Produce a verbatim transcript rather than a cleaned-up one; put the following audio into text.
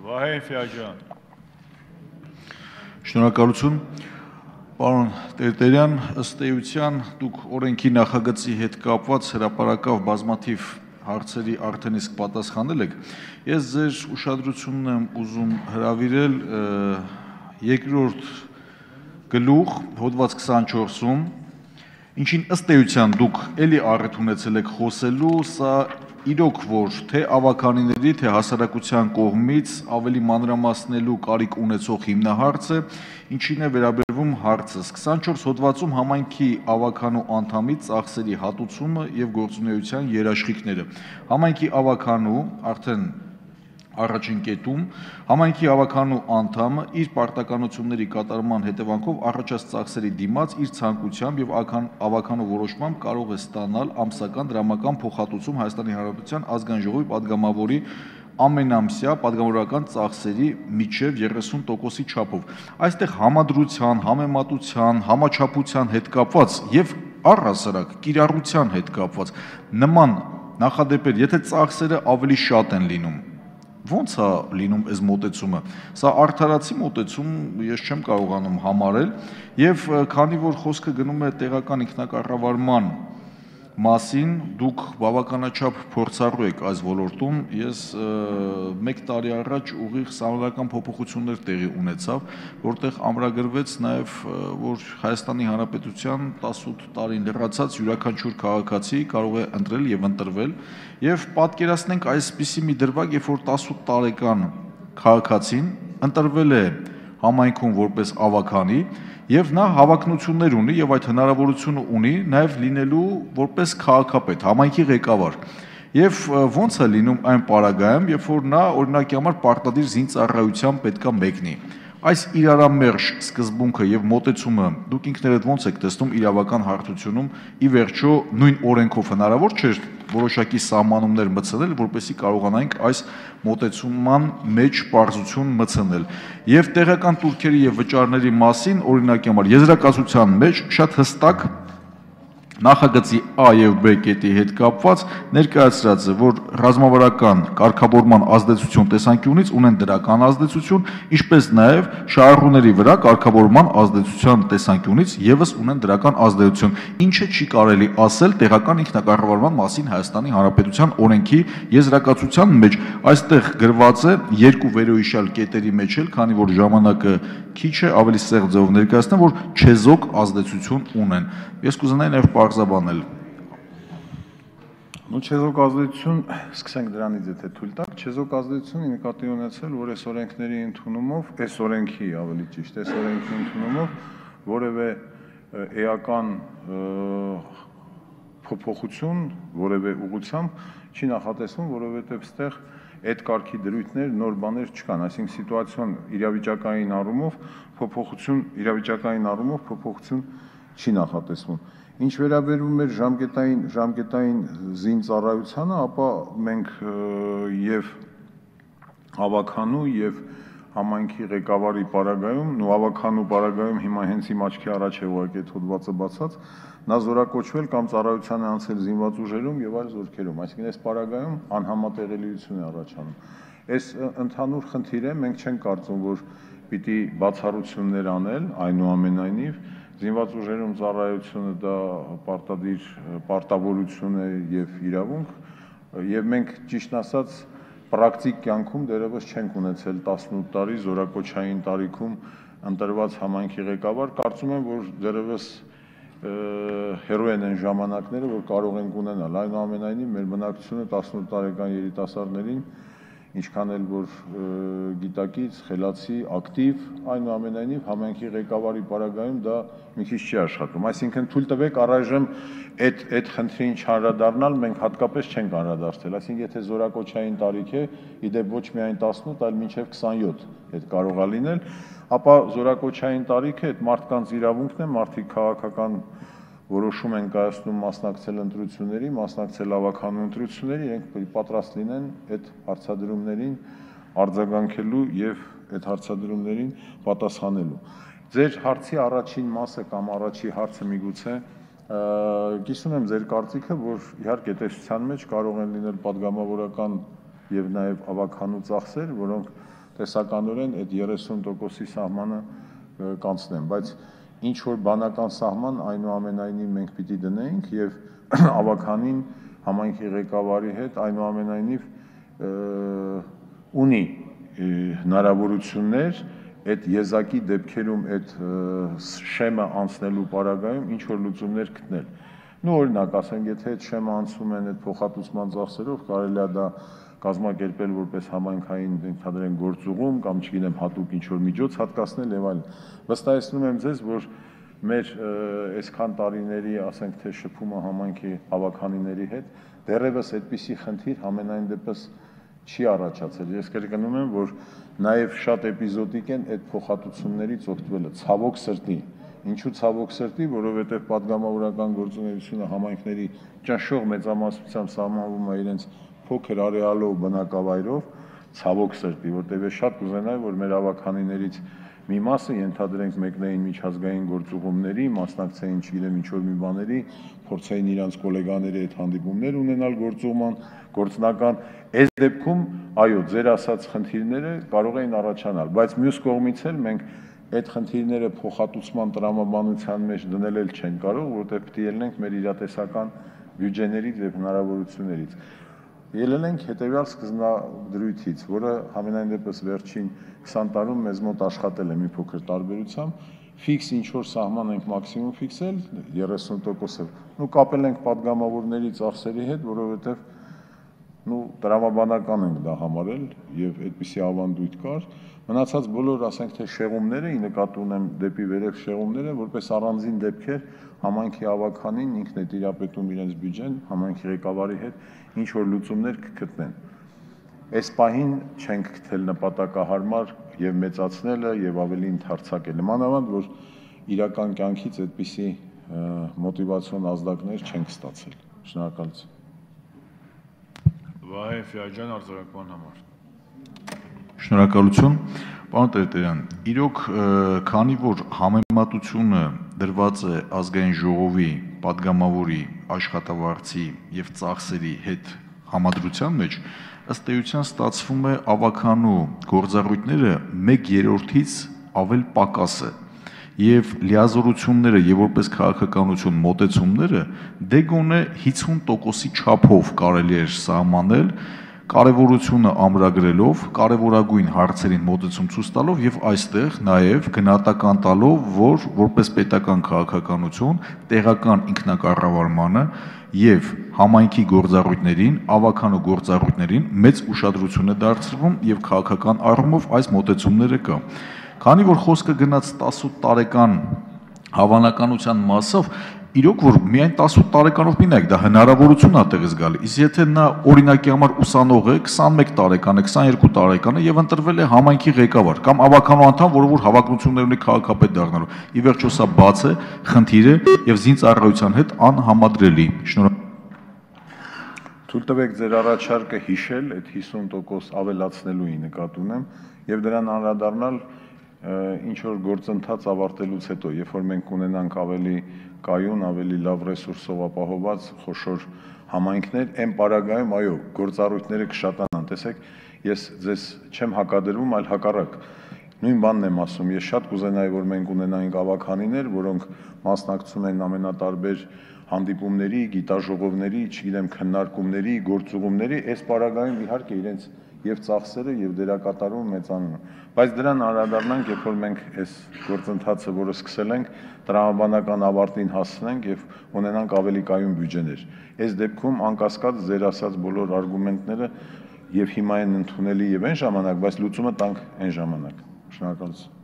Վահե Ֆիաջան։ Շնորհակալություն։ Պարոն Տերտերյան, ըստ էության դուք օրենքի նախագծի հետ կապված հրապարակավ բազմաթիվ հարցերի արդեն իսկ պատասխանել եք։ Ես ձեր ուշադրությունն եմ ուզում հրավիրել երկրորդ գլուխ հոդված քսանչորսում, ինչին ըստ էության դուք էլի առիթ ունեցել եք խոսելու, սա իրոք որ թե ավականիների, թե հասարակության կողմից ավելի մանրամասնելու կարիք ունեցող հիմնահարց է, ինչին է վերաբերվում հարցս։ քսանչորս հոդվածում համայնքի ավականու անդամի ծախսերի հատուցումը եւ գործունեության երաշխիքները։ Համայնքի ավականու արդեն առաջին կետում համայնքի ավականու անդամը իր պարտականությունների կատարման հետևանքով առաջած ծախսերի դիմաց իր ցանկությամբ եւ ավականու որոշմամբ կարող է ստանալ ամսական դրամական փոխհատուցում Հայաստանի Հանրապետության ազգային ժողովի падգամավորի ամենամսյա падգամավորական ծախսերի միջև երեսուն տոկոսի չափով։ Այստեղ համադրության, համեմատության, համաչափության հետ կապված եւ առհասարակ կիրառության հետ կապված նման նախադեպեր, եթե ծախսերը ավելի շատ են լինում, ո՞նց է լինում այս մոտեցումը։ Սա արդարացի մոտեցում ես չեմ կարողանում համարել եւ քանի որ խոսքը գնում է տեղական ինքնակառավարման մասին, դուք բավականաչափ փորձառու եք այս ոլորտում, ես մեկ տարի առաջ ուղիղ սահմանադրական փոփոխություններ տեղի ունեցավ, որտեղ ամրագրվեց նաեւ որ Հայաստանի Հանրապետության տասնութ տարին լրացած յուրաքանչյուր քաղաքացի կարող է ընտրել եւ ընտրվել եւ պատկերացնենք այսպիսի մի դրվագ, երբ որ տասնութ տարեկան քաղաքացին ընտրվել է համայնքում որպես ավականի եւ նա հավակնություններ ունի եւ այդ հնարավորությունը ունի նաեւ լինելու որպես քաղաքապետ, համայնքի ղեկավար։ Եվ ո՞նց է լինում այն պարագայում, երբ որ նա օրինակի համար պարտադիր զինծառայության պետքա մեկնի։ Այս իրարամերժ սկզբունքը եւ մոտեցումը դուք ինքներդ ո՞նց եք տեսնում իրավական հարթությունում, ի վերջո նույն օրենքով հնարավոր չէ որոշակի սահմանումներ մտցնել, որպեսզի կարողանանք այս մոտեցման մեջ պարզություն մտցնել։ Եվ տեղական турքերի եւ վճարների մասին, օրինակի համար, եզրակացության մեջ շատ հստակ նախագծի A եւ B կետի հետ կապված ներկայացրած է, որ ռազմավարական կարգավորման ազդեցություն տեսանկյունից ունեն դրական ազդեցություն, ինչպես նաեւ շահառուների վրա կարգավորման ազդեցության տեսանկյունից եւս ունեն դրական ազդեցություն, ինչը չի կարելի ասել տեղական ինքնակառավարման մասին Հայաստանի Հանրապետության օրենքի եզրակացության մեջ։ Այստեղ գրված է երկու վերոհիշյալ կետերի մեջ էլ, քանի որ ժամանակը քիչ է, ավելի սեղմ ձևով ներկայացնեմ, որ չեզոք ազդեցություն ունեն։ Ես կուզենայի նաեւ պարզաբանել։ Ну չեզոք ազդեցություն, սկսենք դրանից, եթե թույլ տաք, չեզոք ազդեցությունը նկատի ունեցել, որ այս օրենքների ընդունումով, այս օրենքի ավելի ճիշտ, այս օրենքի ընդունումով որևէ էական փոփոխություն, որևէ ուղղությամբ չի նախատեսվում, որովհետև ստեղ այդ կարգի դրույթներ, նոր բաներ չկան, այսինքն սիտուացիոն իրավիճակային առումով փոփոխություն, իրավիճակային առումով փոփոխություն չի նախատեսվում։ Ինչ վերաբերում է ժամկետային ժամկետային զինծառայությանը, ապա մենք եւ ավականու եւ համայնքի ղեկավարի պարագայում, ու ավականու պարագայում հիմա հենց իմ աչքի առաջ է ուղղակի այդ հոդվածը բացած, նա զորակոչվել կամ ծառայության է անցել զինված ուժերում եւ այլ զորքերում, այսինքն այս պարագայում անհամատեղելիություն է առաջանում։ Այս ընդհանուր խնդիր է, մենք չենք կարծում, որ պիտի բացառություններ անել, այնուամենայնիվ զինված ուժերում ծառայությունը դա պարտադիր պարտավորություն է եւ իրավունք, եւ մենք ճիշտ ասած պրակտիկ կյանքում դեռևս չենք ունեցել տասնութ տարի զորակոչային տարիքում ընտրված համայնքի ղեկավար, կարծում եմ, որ դեռևս հերոյեն են ժամանակները, որ կարող ենք ունենալ, այնուամենայնիվ մեր բնակչությունը տասնութ տարեկան երիտասարդներին ինչքան էլ որ գիտակից, խելացի, ակտիվ, այնուամենայնիվ համայնքի ղեկավարի պարագայում դա մի քիչ չի աշխատում։ Այսինքն թույլ տվեք առայժմ այդ այդ խնդրին չանդրադառնալ, մենք հատկապես չենք անդրադարձել։ Այսինքն եթե զորակոչային տարիք է, իդեպ ոչ միայն տասնութ, այլ մինչև քսանյոթ այդ կարող է լինել, ապա զորակոչային տարիքը այդ մարդկանց իրավունքն է, մարդիկ քաղաքական որոշում են կայացնում մասնակցել ընտրությունների, մասնակցել ավականու ընտրությունների, իրենք պատրաստ լինեն այդ հարցադրումներին արձագանքելու եւ այդ հարցադրումներին պատասխանելու։ Ձեր հարցի առաջին մասը կամ առաջի հարցը միգուցե կիսում եմ ձեր կարծիքը, որ իհարկե տեսության մեջ կարող են լինել падգամավորական եւ նաեւ ավականու ծախսեր, որոնք տեսականորեն այդ երեսուն տոկոսի սահմանը կանցնեն, բայց ինչ որ բանական սահման այնուամենայնիվ մենք պիտի դնենք եւ ավականին համայնքի ղեկավարի հետ այնուամենայնիվ ունի հնարավորություններ այդ եզակի դեպքերում այդ շեմը անցնելու պարագայում ինչ որ լուծումներ գտնել։ Նու օրինակ ասենք, եթե այդ շեմը անցում են այդ փոխհատուցման ծախսերով, կարելի է դա կազմակերպել որպես համայնքային ընդհանրեն գործուղում կամ չգիտեմ հատուկ ինչ-որ միջոց հատկացնել եւ այլն։ Վստահեցնում եմ ձեզ, որ մեր այսքան տարիների, ասենք թե շփումը համայնքի հավաքանիների հետ դեռևս այդպիսի խնդիր համենայն դեպս չի առաջացել։ Ես կրկնում եմ, որ նաեւ շատ էպիզոդիկ են այդ փոխհատուցումներից օգտվելը, ցավոք սրտի։ Ինչու ցավոք սրտի, որովհետեւ պատգամավորական գործունեությունը համայնքների ճնշող մեծամասնությամբ սահմանվում է իրենց փոքր արեալով բնակավայրով, ցավոք սրտի, որտեղ ես շատ կուզենայի, որ մեր ավականիներից մի մասը ենթադրենք մեկնային միջազգային գործուղումների, մասնակցեին, չգիտեմ, ինչ-որ մի բաների, փորձեին իրանց գոլեգաների հետ հանդիպումներ ունենալ գործուղման, գործնական, այս դեպքում, այո, ձեր ասած խնդիրները կարող էին առաջանալ, բայց մյուս կողմից էլ մենք այդ խնդիրները փոխհատուցման տրամաբանության մեջ դնել էլ չեն կարող, որտեղ պետք է ելնենք մեր իրատեսական բյուջեներից եւ հնարավորություններից։ Ելել ենք հետևյալ սկզբնադրույթից, որը համենայն դեպս վերջին քսան տարում մեզ մոտ աշխատել է մի փոքր տարբերությամբ, ֆիքս ինչ որ սահման ենք մաքսիմում ֆիքսել երեսուն տոկոսով։ Նու կապել ենք падգամավորների ծախսերի հետ, որովհետեւ նու տրամաբանական ենք դա համարել եւ այդպիսի ավանդույթ կար։ Մնացած բոլոր, ասենք թե շեղումները, ի նկատի ունեմ դեպի վերև շեղումները, որպես առանձին դեպքեր համայնքի ավականին ինքն է տիրապետում իրենց բյուջեն, համայնքի ղեկավարի հետ ինչ որ լուծումներ կգտնեն։ Այս պահին չենք գտել նպատակահարմար եւ մեծացնելը եւ ավելի ընդհարցակելը։ Մանավանդ որ իրական կյանքից այդպիսի մոտիվացիոն ազդակներ չենք ստացել։ Շնորհակալություն։ Վահե Ֆիաջան արձագանքման համար։ Շնորհակալություն, պարոն Տերտերյան, իրոք քանի որ համեմատությունը դրված է ազգային ժողովի, падգամավորի, աշխատավարձի եւ ծախսերի հետ համադրության մեջ, ըստ էության ստացվում է ավականու գործառույթները մեկ երրորդից ավել պակաս է եւ լիազորությունները եւ որպես քաղաքականություն մոտեցումները դե գոնե հիսուն տոկոսի չափով կարելի է սահմանել կարևորությունը ամրագրելով, կարևորագույն հարցերին մոտեցում ցույց տալով եւ այստեղ նաեւ գնահատական տալով, որ որպես պետական քաղաքականություն տեղական ինքնակառավարմանը եւ համայնքի գործառույթներին, ավականու գործառույթներին մեծ ուշադրություն է դարձվում եւ քաղաքական առումով այս մոտեցումները կա։ Քանի որ խոսքը գնաց տասութ տարեկան հավանականության մասով, իրոք որ միայն տասութ տարեկանով մինակ դա հնարավորություն է տեղից գալի, իսկ եթե նա օրինակի համար ուսանող է, քսանմեկ տարեկան է, քսաներկու տարեկան է եւ ընտրվել է համայնքի ղեկավար կամ ավականու անդամ, որը որ հավակնություններ ունի քաղաքապետ դառնալու, ի վերջո սա բաց է, խնդիր է եւ զինծառայության հետ անհամադրելի։ Շնորհակալ։ Թույլ տվեք ձեր առաջարկը հիշել, այդ հիսուն տոկոս ավելացնելուի նկատի ունեմ եւ դրան անդրադառնալ ինչ որ գործընթաց ավարտելուց հետո, երբ որ մենք ունենանք ավելի կայուն, ավելի լավ ռեսուրսով ապահովված խոշոր համայնքներ, այն պարագայում, այո, գործառույթները կշատանան։ Տեսեք, ես ձեզ չեմ հակադրվում, այլ հակառակ։ Նույն բանն եմ ասում, ես շատ կուզենայի, որ մենք ունենայինք ավականիներ, որոնք մասնակցում են ամենատարբեր հանդիպումների, գիտաժողովների, չգիտեմ, քննարկումների, գործուղումների, այս պարագայում իհարկե իրենց եւ ծախսերը եւ դերակատարումը մեծանում են։ Բայց դրան անդրադառնանք, երբ որ մենք այս գործընթացը, որը սկսել ենք, տրամաբանական ավարտին հասնենք եւ ունենանք ավելի կայուն բյուջեներ։ Այս դեպքում անկասկած ձեր ասած բոլոր արգումենտները եւ հիմա են ընդունելի եւ այն ժամանակ, բայց լուծումը տանք այն ժամանակ։ Շնորհակալություն։